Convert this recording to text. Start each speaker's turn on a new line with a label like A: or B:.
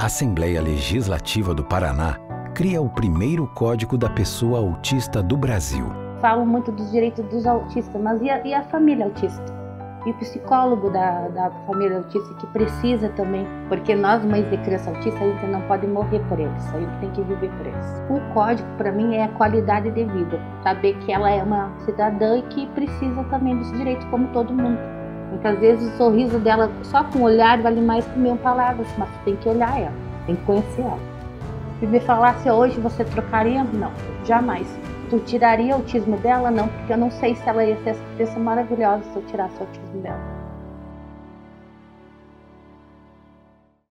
A: A Assembleia Legislativa do Paraná cria o primeiro Código da Pessoa Autista do Brasil.
B: Falo muito dos direitos dos autistas, mas e a família autista? E o psicólogo da família autista que precisa também, porque nós, mães de criança autista, a gente não pode morrer por eles, a gente tem que viver por eles. O código, para mim, é a qualidade de vida, saber que ela é uma cidadã e que precisa também dos direitos como todo mundo. Muitas vezes o sorriso dela, só com o olhar, vale mais que 1000 palavras, mas tem que olhar ela, tem que conhecer ela. Se me falasse hoje, você trocaria? Não, jamais. Tu tiraria o autismo dela? Não, porque eu não sei se ela ia ser essa criança maravilhosa se eu tirasse o autismo dela.